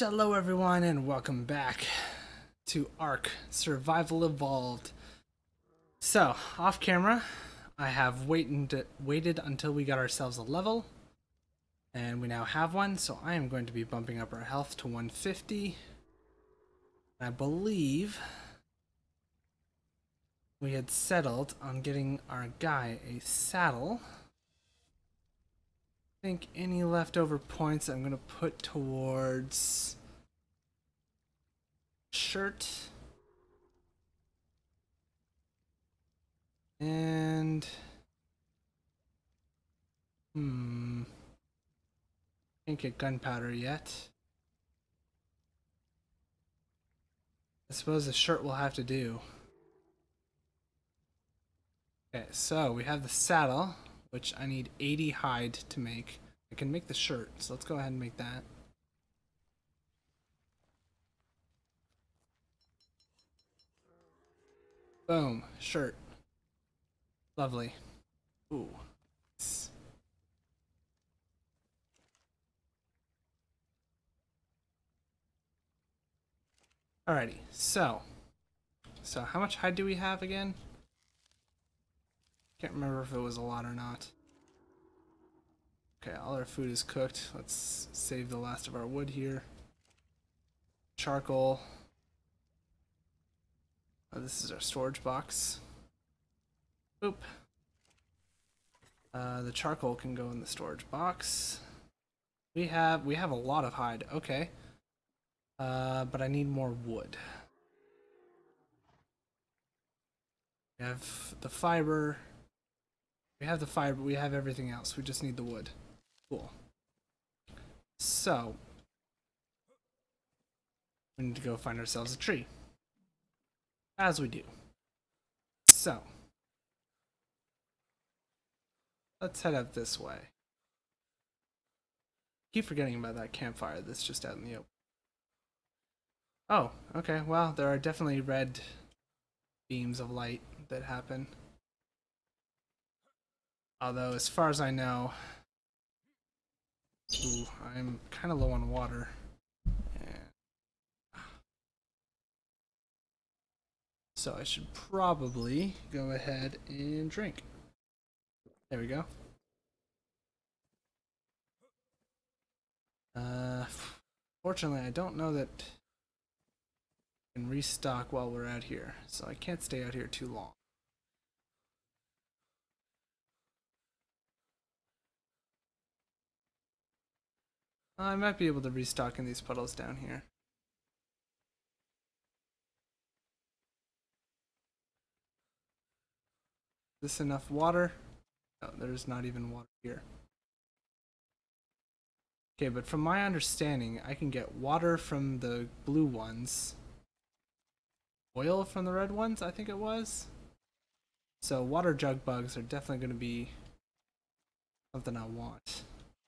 Hello everyone and welcome back to ARK Survival Evolved. So, off camera, I have waited until we got ourselves a level, and we now have one, so I am going to be bumping up our health to 150. I believe we had settled on getting our guy a saddle. I think any leftover points I'm going to put towards shirt and can't get gunpowder yet. I suppose the shirt will have to do. Okay, so we have the saddle, which I need 80 hide to make. I can make the shirt, so let's go ahead and make that. Boom, shirt. Lovely. Ooh. Alrighty, so how much hide do we have again? Can't remember if it was a lot or not. Okay, all our food is cooked. Let's save the last of our wood here. Charcoal. Oh, this is our storage box. Boop. The charcoal can go in the storage box. We have a lot of hide. Okay. But I need more wood. We have the fiber. We have the fiber. We have everything else. We just need the wood. Cool. So we need to go find ourselves a tree. As we do. So let's head out this way. Keep forgetting about that campfire that's just out in the open. Oh, okay. Well, there are definitely red beams of light that happen. Although, as far as I know, ooh, I'm kind of low on water. So I should probably go ahead and drink. There we go. Fortunately, I don't know that I can restock while we're out here, so I can't stay out here too long. I might be able to restock in these puddles down here. Is this enough water? No, there's not even water here. Okay, but from my understanding, I can get water from the blue ones. Oil from the red ones, I think it was. So water jug bugs are definitely going to be something I want.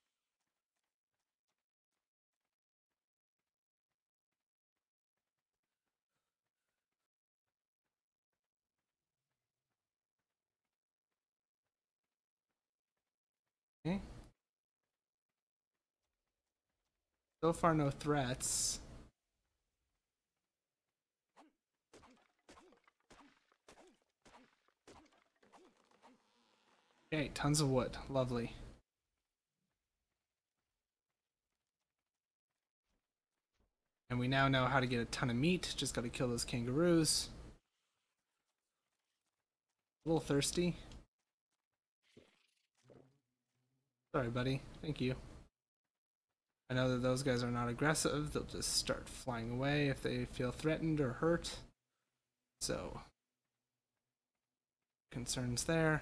Okay. So far, no threats. Okay, tons of wood. Lovely. And we now know how to get a ton of meat. Just gotta kill those kangaroos. A little thirsty. Sorry, buddy. Thank you. I know that those guys are not aggressive. They'll just start flying away if they feel threatened or hurt. So, concerns there.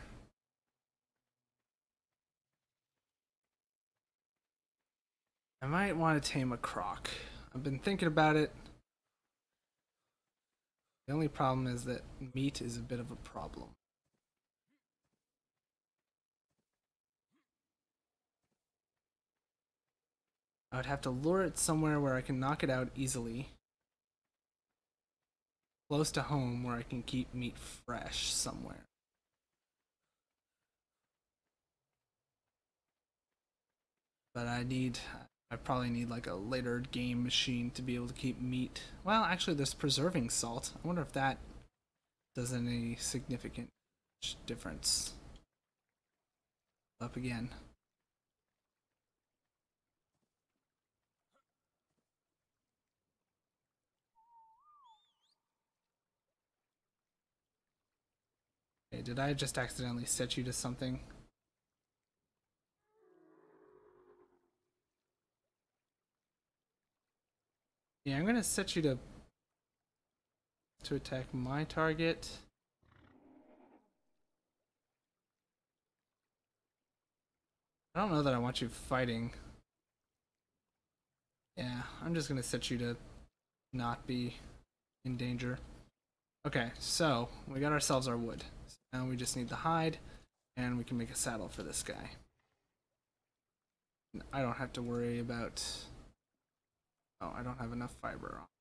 I might want to tame a croc. I've been thinking about it. The only problem is that meat is a bit of a problem. I would have to lure it somewhere where I can knock it out easily. Close to home where I can keep meat fresh somewhere. But I need I probably need like a later game machine to be able to keep meat. Well, actually, there's preserving salt. I wonder if that does any significant difference. Up again. Okay, did I just accidentally set you to something? Yeah, I'm gonna set you to attack my target. I don't know that I want you fighting. Yeah, I'm just gonna set you to not be in danger. Okay, so we got ourselves our wood. So now we just need the hide, and we can make a saddle for this guy. I don't have to worry about... Oh, I don't have enough fiber on.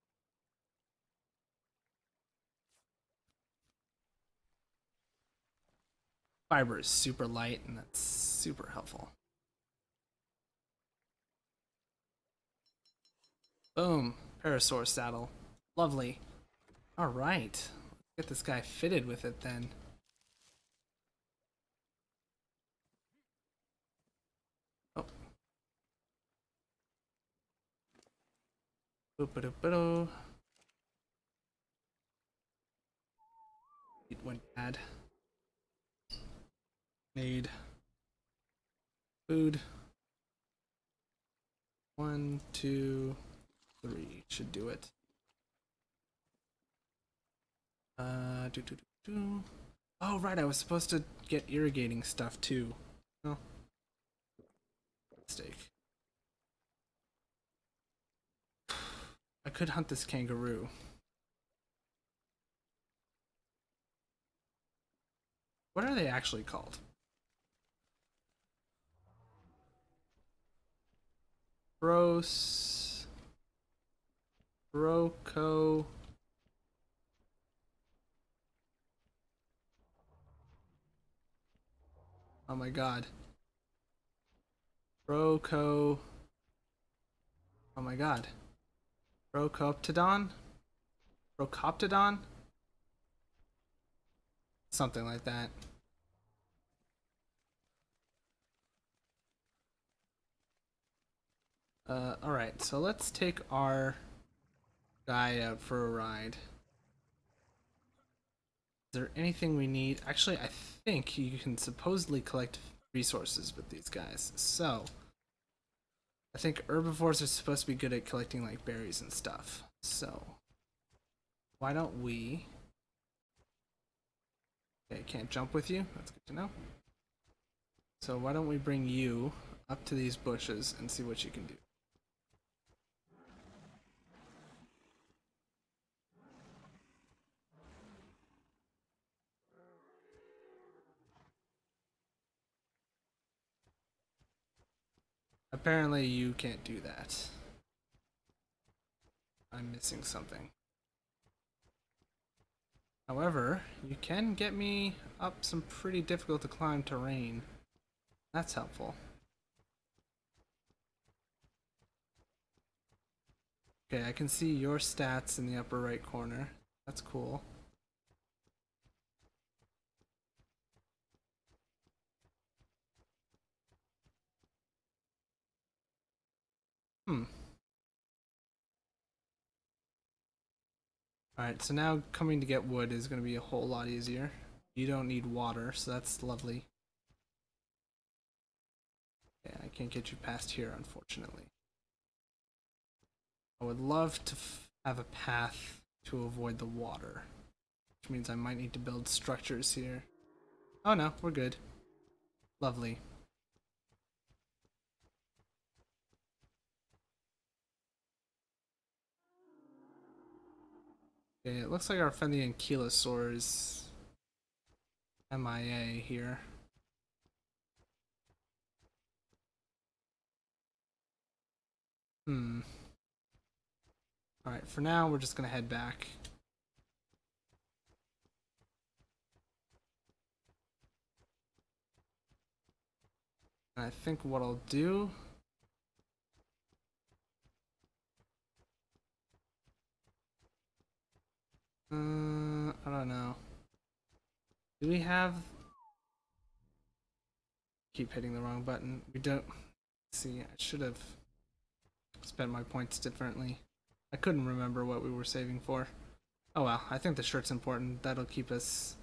Fiber is super light, and that's super helpful. Boom, Parasaur saddle. Lovely. All right, let's get this guy fitted with it then. Oh. Boop-a-doop-a-doo. It went bad. Made food. 1, 2, 3 should do it. Oh, right, I was supposed to get irrigating stuff too. Oh, mistake. I could hunt this kangaroo. What are they actually called? Broco. Oh my god. Broco. Oh my god. Brocoptodon? Brocoptodon? Something like that. Alright, so let's take our guy out for a ride. Is there anything we need? Actually, I think you can supposedly collect resources with these guys. So, I think herbivores are supposed to be good at collecting like berries and stuff. So, why don't we... Okay, can't jump with you. That's good to know. So why don't we bring you up to these bushes and see what you can do. Apparently you can't do that. I'm missing something. However, you can get me up some pretty difficult to climb terrain. That's helpful. Okay, I can see your stats in the upper right corner. That's cool. Alright, so now coming to get wood is going to be a whole lot easier. You don't need water, so that's lovely. Yeah, I can't get you past here, unfortunately. I would love to have a path to avoid the water, which means I might need to build structures here. Oh no, we're good. Lovely. Okay, it looks like our friendly ankylosaur is MIA here. Alright, for now we're just gonna head back. And I think what I'll do I don't know. Do we have... Keep hitting the wrong button. We don't... See, I should have spent my points differently. I couldn't remember what we were saving for. Oh well, I think the shirt's important. That'll keep us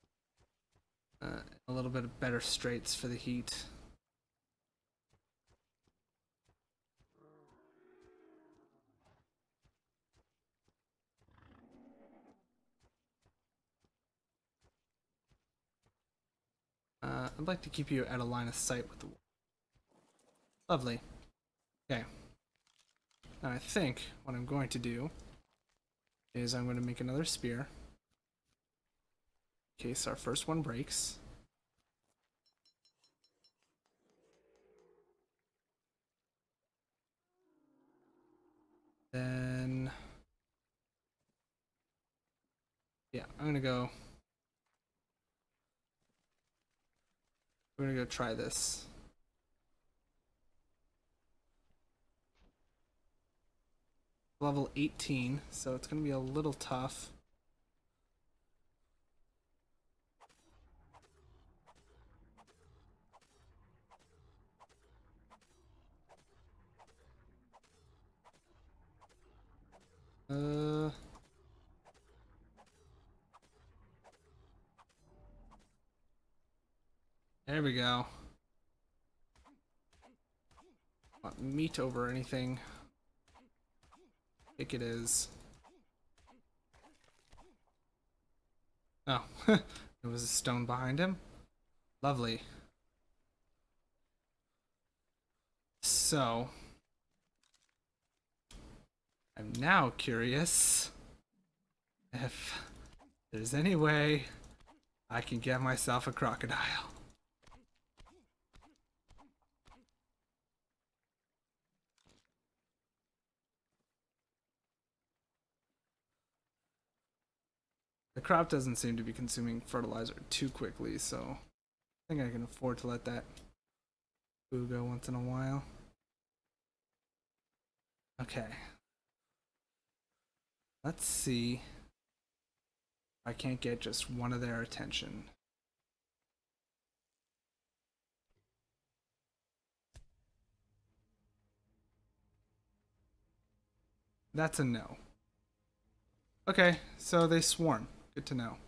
a little bit better straits for the heat. I'd like to keep you at a line of sight with the wall. Lovely. Okay. Now I think what I'm going to do is I'm going to make another spear. In case our first one breaks. Then... Yeah, I'm going to go... We're going to go try this. Level 18, so it's going to be a little tough. There we go. Want meat over anything. I think it is. Oh, there was a stone behind him. Lovely. So, I'm now curious if there's any way I can get myself a crocodile. The crop doesn't seem to be consuming fertilizer too quickly, so I think I can afford to let that food go once in a while. Okay. Let's see if I can't get just one of their attention. That's a no. Okay, so they swarm. Good to know.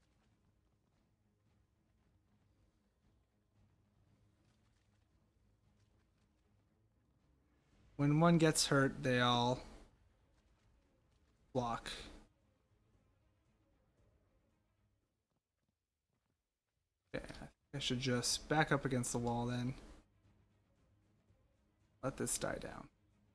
When one gets hurt, they all block. Okay, I should just back up against the wall then. Let this die down.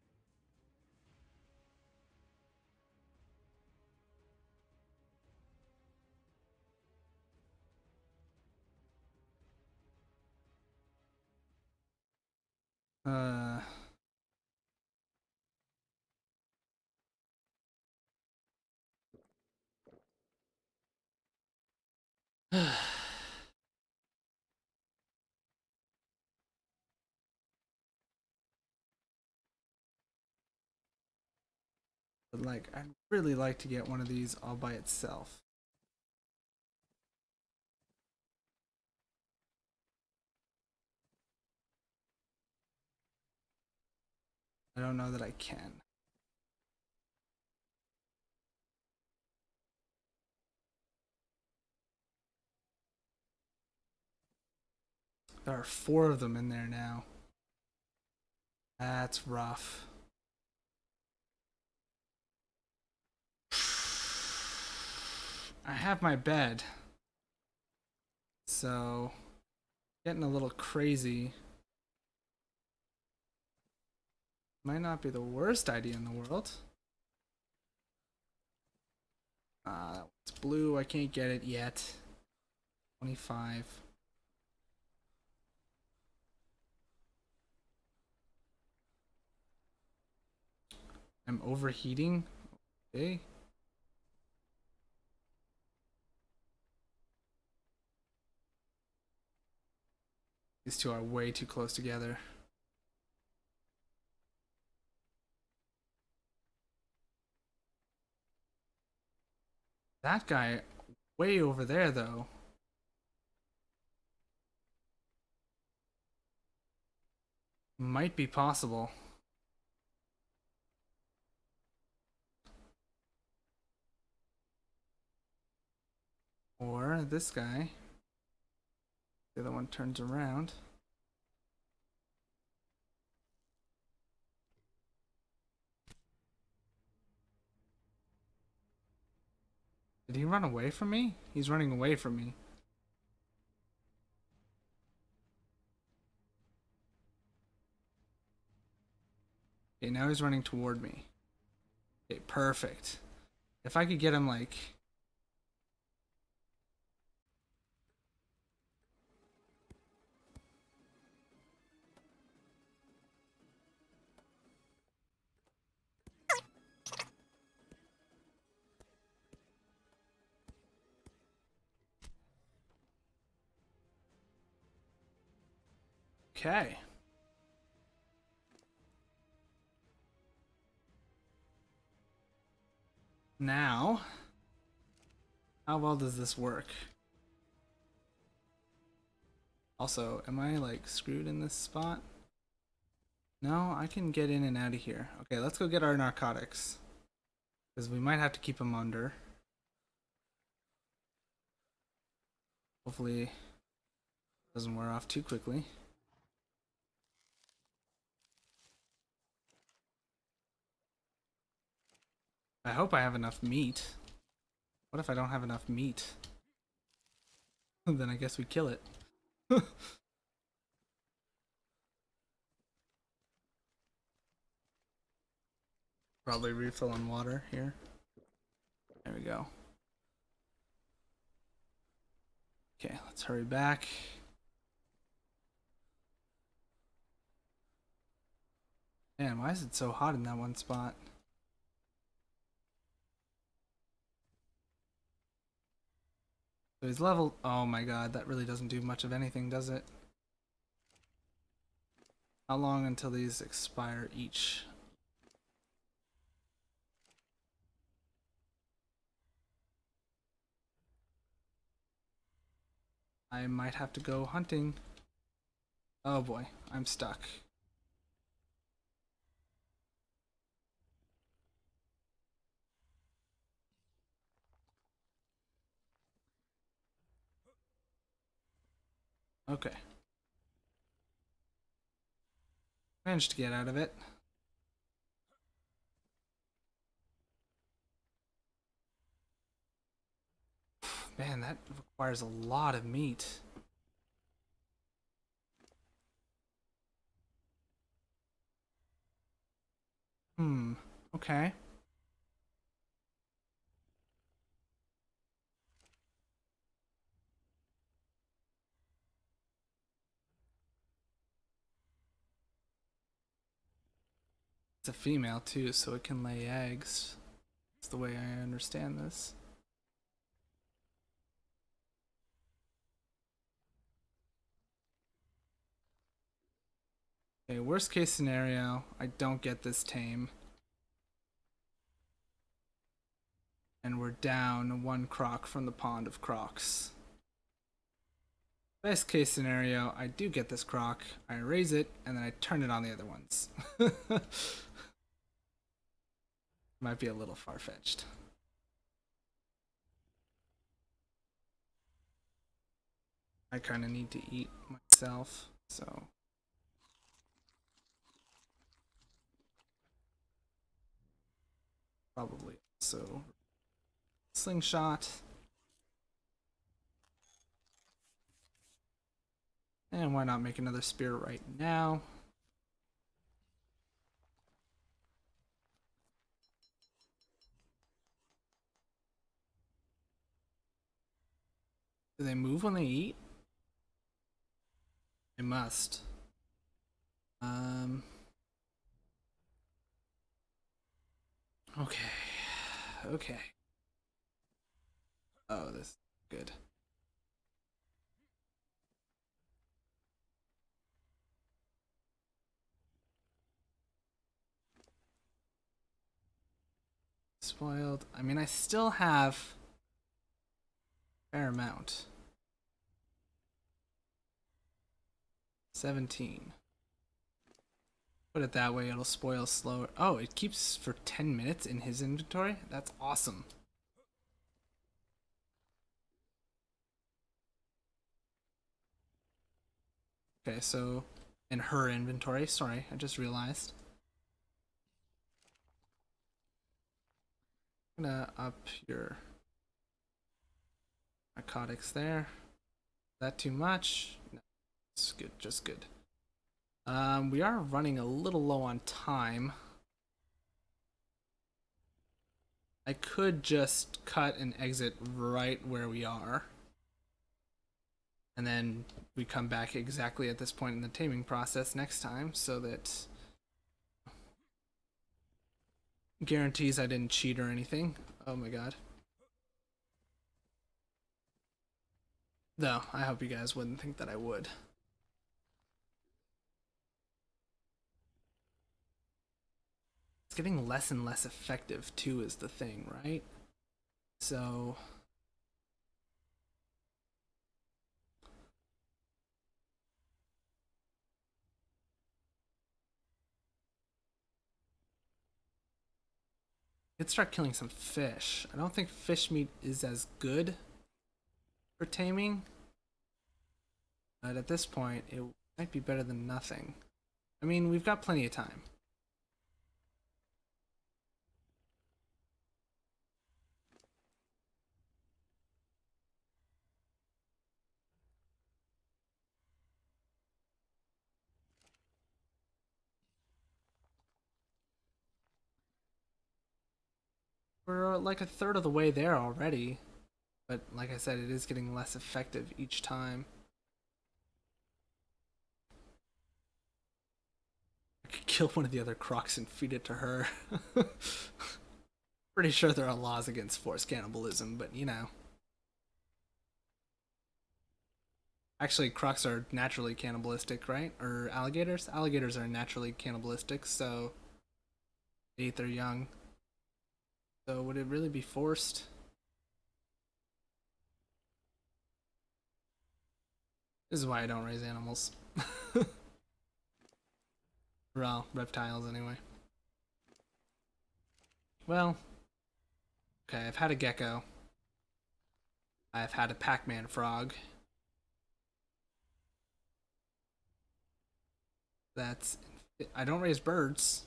But like, I'd really like to get one of these all by itself. I don't know that I can. There are 4 of them in there now. That's rough. I have my bed. So, getting a little crazy might not be the worst idea in the world. It's blue. I can't get it yet. 25. I'm overheating. Okay. These two are way too close together. That guy way over there, though. Might be possible. Or this guy. The other one turns around. Did he run away from me? He's running away from me. Okay, now he's running toward me. Okay, perfect. If I could get him, like... Okay. Now, how well does this work? Also, am I like screwed in this spot? No, I can get in and out of here. Okay, let's go get our narcotics. Because we might have to keep them under. Hopefully, it doesn't wear off too quickly. I hope I have enough meat. What if I don't have enough meat? Then I guess we kill it. Probably refill on water here. There we go. Okay, let's hurry back. Man, why is it so hot in that one spot? So he's level. Oh my god, that really doesn't do much of anything, does it? How long until these expire each? I might have to go hunting. Oh boy, I'm stuck. Okay. Managed to get out of it. Man, that requires a lot of meat. Okay. It's a female too, so it can lay eggs. That's the way I understand this. Okay, worst case scenario, I don't get this tame. And we're down one croc from the pond of crocs. Best case scenario, I do get this croc, I raise it, and then I turn it on the other ones. Might be a little far-fetched. I kind of need to eat myself, so... Probably also slingshot. And why not make another spear right now? Do they move when they eat? They must. Okay. Okay. Oh, this is good. Spoiled. I mean, I still have Fair amount. 17. Put it that way, it'll spoil slower. Oh, it keeps for 10 minutes in his inventory? That's awesome. Okay, so in her inventory, sorry, I just realized. I'm gonna up your narcotics there. Is that too much? No, it's good, just good. We are running a little low on time. I could just cut and exit right where we are. And then we come back exactly at this point in the taming process next time so that guarantees I didn't cheat or anything. Oh my god. Though, I hope you guys wouldn't think that I would. It's getting less and less effective too is the thing, right? So let's start killing some fish. I don't think fish meat is as good for taming, but at this point it might be better than nothing. I mean, we've got plenty of time. We're like a third of the way there already, but like I said, it is getting less effective each time. I could kill one of the other crocs and feed it to her. Pretty sure there are laws against forced cannibalism, but you know. Actually, crocs are naturally cannibalistic, right? Or alligators? Alligators are naturally cannibalistic, so they eat their young. So would it really be forced? This is why I don't raise animals. Well, reptiles anyway. Well, okay, I've had a gecko. I've had a Pac-Man frog. That's... I don't raise birds.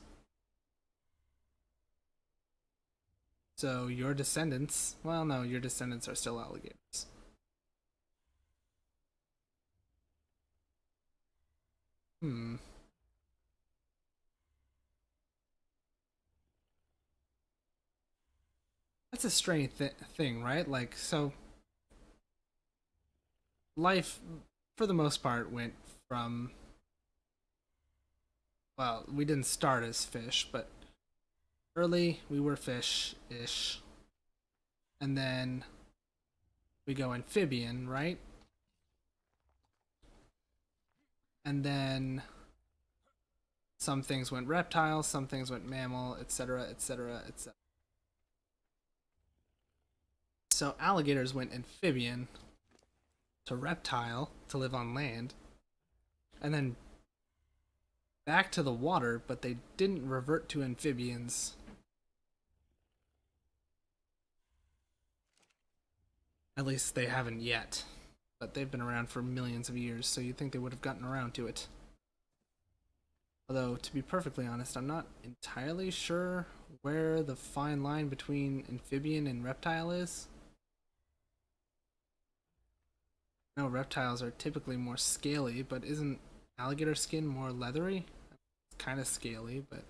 So your descendants... Well, no, your descendants are still alligators. Hmm. That's a strange thing, right? Like, so... Life, for the most part, went from... Well, we didn't start as fish, but... Early, we were fish-ish. And then... We go amphibian, right? And then... Some things went reptile, some things went mammal, etc., etc., etc. So alligators went amphibian to reptile to live on land, and then back to the water, but they didn't revert to amphibians. At least they haven't yet. But they've been around for millions of years, so you'd think they would have gotten around to it. Although, to be perfectly honest, I'm not entirely sure where the fine line between amphibian and reptile is. No, reptiles are typically more scaly, but isn't alligator skin more leathery? It's kind of scaly, but...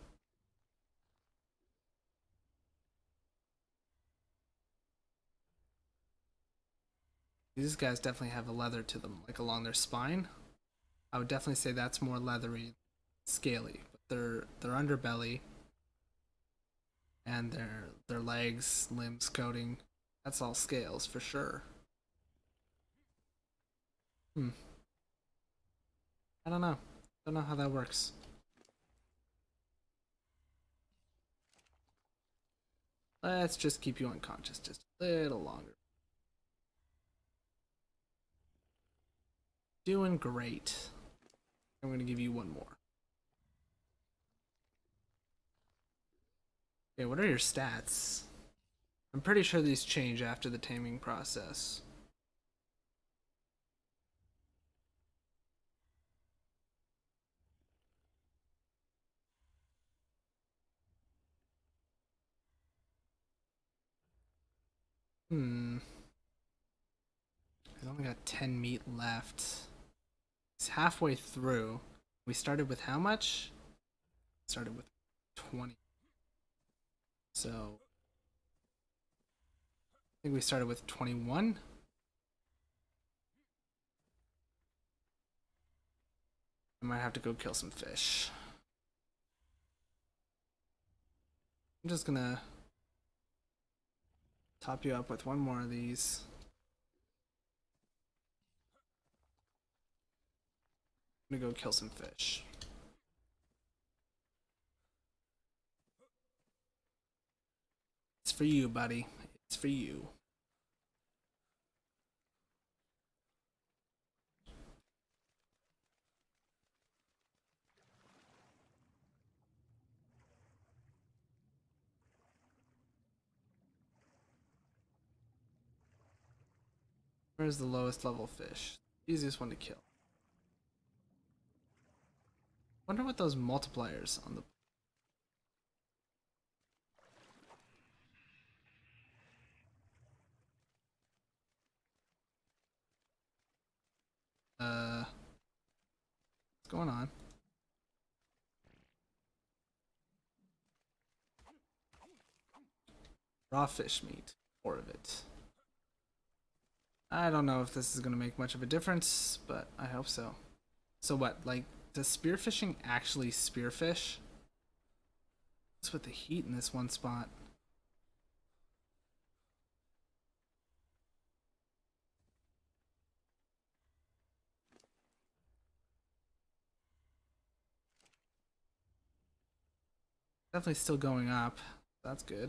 These guys definitely have a leather to them, like along their spine. I would definitely say that's more leathery, scaly. But their underbelly and their legs, limbs, coating, that's all scales for sure. Hmm. I don't know. Don't know how that works. Let's just keep you unconscious just a little longer. Doing great. I'm gonna give you one more. Okay, what are your stats? I'm pretty sure these change after the taming process. I only got 10 meat left. It's halfway through. We started with how much? Started with 20. So I think we started with 21. I might have to go kill some fish. I'm just gonna top you up with one more of these. I'm gonna go kill some fish. It's for you, buddy. It's for you. Where's the lowest level fish? Easiest one to kill. Wonder what those multipliers on the what's going on? Raw fish meat. 4 of it. I don't know if this is gonna make much of a difference, but I hope so. So what, like, does spearfishing actually spearfish? What's with the heat in this one spot? Definitely still going up. That's good.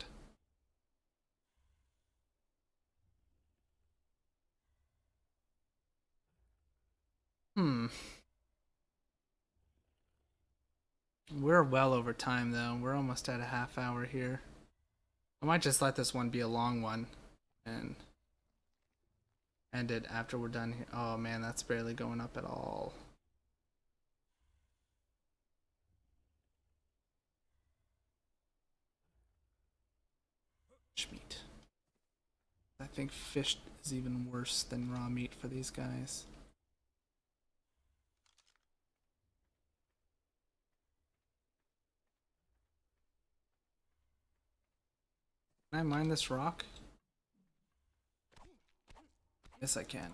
We're well over time though. We're almost at a half hour here. I might just let this one be a long one and end it after we're done here. Oh man, that's barely going up at all. Fish meat. I think fish is even worse than raw meat for these guys. Can I mine this rock? Yes, I can.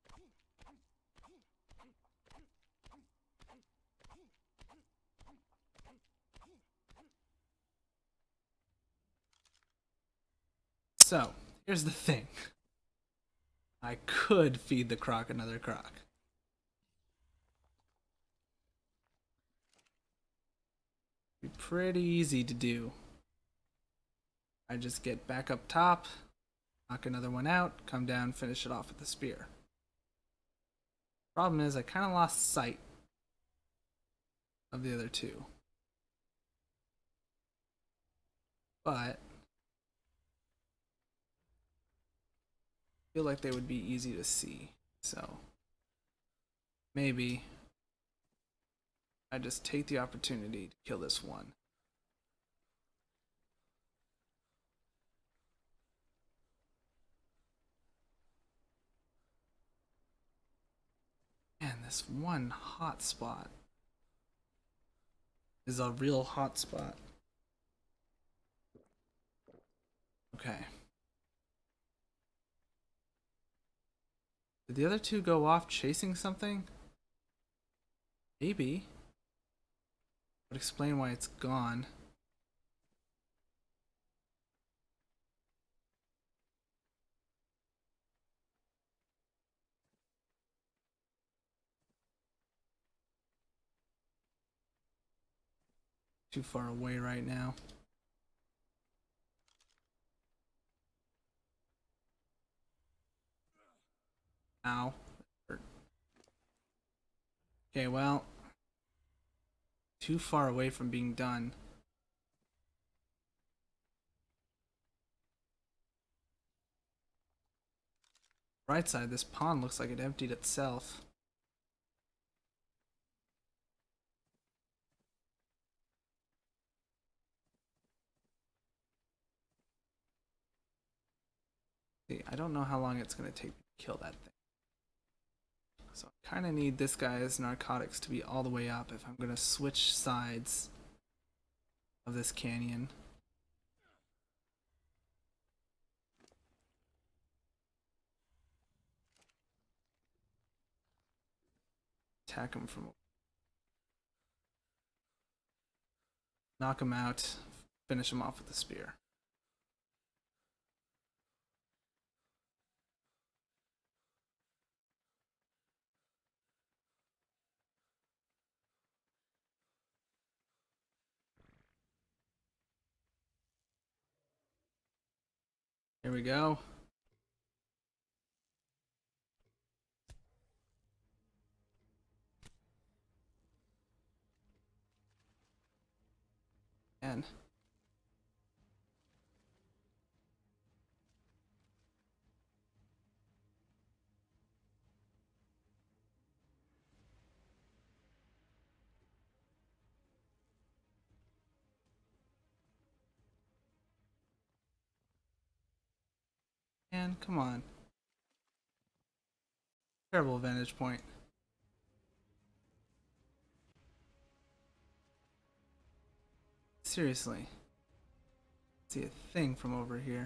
So, here's the thing. I could feed the croc another croc. Be pretty easy to do. I just get back up top, knock another one out, come down, finish it off with the spear. Problem is, I kind of lost sight of the other two. But I feel like they would be easy to see. So maybe I just take the opportunity to kill this one. Man, this one hot spot is a real hot spot. Okay. Did the other two go off chasing something? Maybe. Would explain why it's gone. Too far away right now. Ow. Hurt. Okay, well, too far away from being done. Right side, this pond looks like it emptied itself. See, I don't know how long it's going to take to kill that thing. So I kind of need this guy's narcotics to be all the way up if I'm going to switch sides of this canyon. Attack him from... Knock him out. Finish him off with the spear. Here we go. And come on. Terrible vantage point. Seriously. See a thing from over here.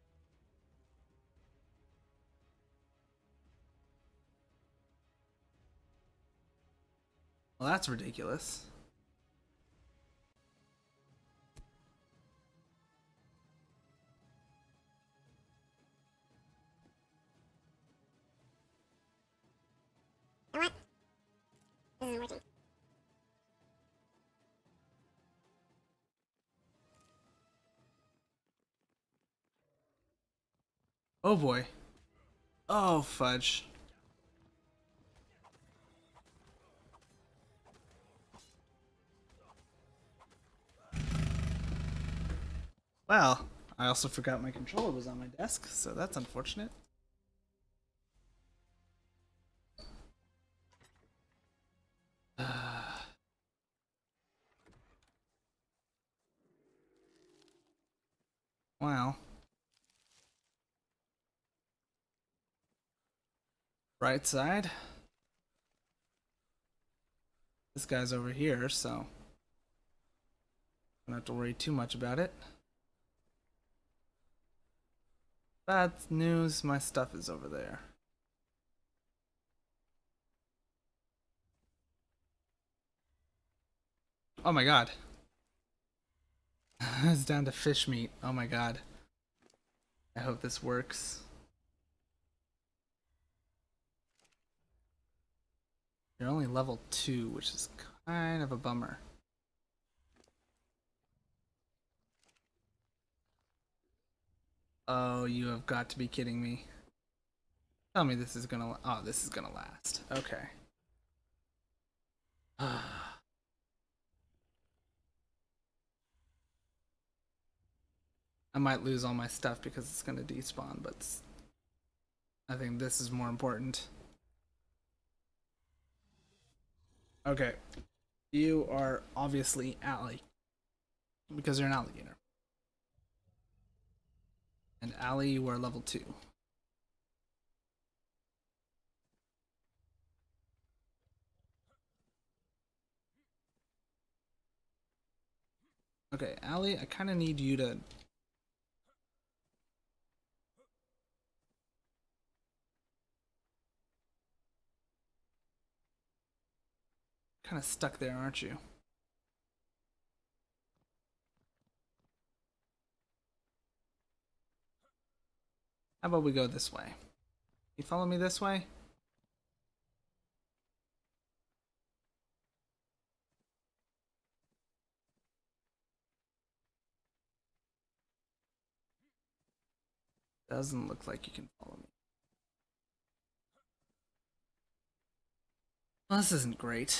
Well, that's ridiculous. What? This isn't working. Oh boy. Oh fudge. Well, I also forgot my controller was on my desk, so that's unfortunate. Wow. Right side. This guy's over here, so don't have to worry too much about it. Bad news, my stuff is over there. Oh my god. It's down to fish meat. Oh my god. I hope this works. You're only level 2, which is kind of a bummer. Oh, you have got to be kidding me. Tell me this is gonna... Oh, this is gonna last. Okay. I might lose all my stuff because it's gonna despawn, but I think this is more important. Okay. You are obviously Allie. Because you're an alligator. And Allie, you are level 2. Okay, Allie, I kind of need you to... Kind of stuck there, aren't you? How about we go this way? You follow me this way? Doesn't look like you can follow me. Well, this isn't great.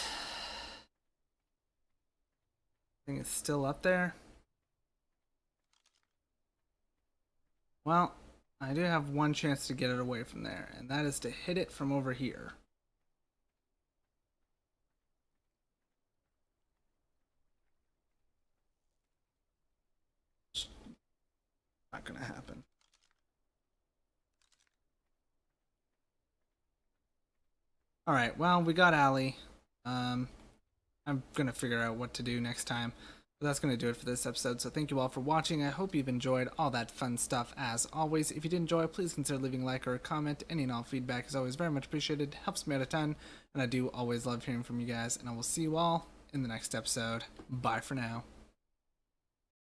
I think it's still up there. Well, I do have one chance to get it away from there, and that is to hit it from over here. Not gonna happen. Alright, well, we got Allie. I'm gonna figure out what to do next time. But that's gonna do it for this episode, so thank you all for watching. I hope you've enjoyed all that fun stuff as always. If you did enjoy, please consider leaving a like or a comment. Any and all feedback is always very much appreciated. Helps me out a ton, and I do always love hearing from you guys, and I will see you all in the next episode. Bye for now.